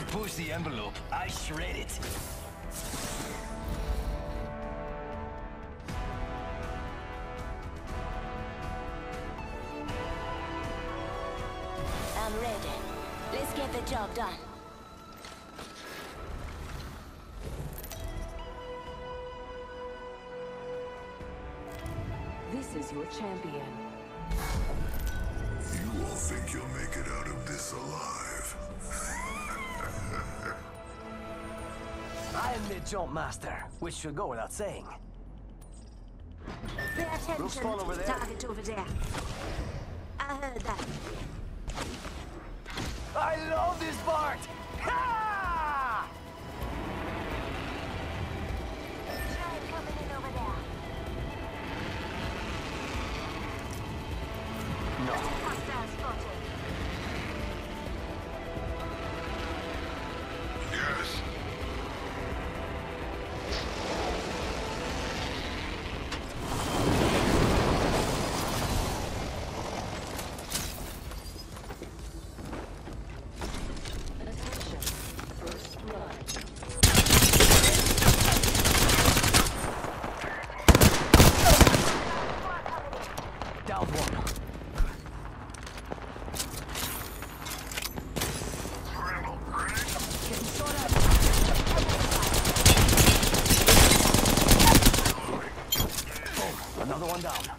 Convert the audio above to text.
push the envelope, I shred it. I'm ready. Let's get the job done. This is your champion. You all think you'll make it out of this alive? I am the jump master, which should go without saying. Pay attention Looks fun over to the there. target over there. I heard that. I love this part! Ha! Giant coming in over there. No. Hostile spotted. Yes. Attention. First blood. Down one. Getting shot at. Boom. Another one down.